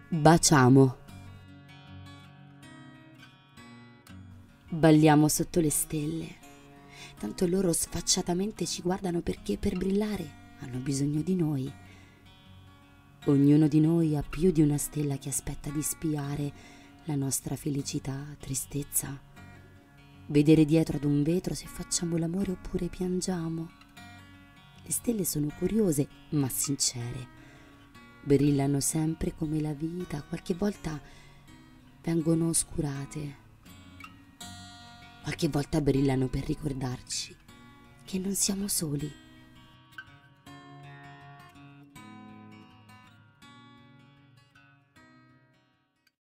Baciamo. Balliamo sotto le stelle. Tanto loro sfacciatamente ci guardano perché per brillare hanno bisogno di noi. Ognuno di noi ha più di una stella che aspetta di spiare la nostra felicità, tristezza. Vedere dietro ad un vetro se facciamo l'amore oppure piangiamo. Le stelle sono curiose ma sincere. Brillano sempre come la vita, qualche volta vengono oscurate, qualche volta brillano per ricordarci che non siamo soli.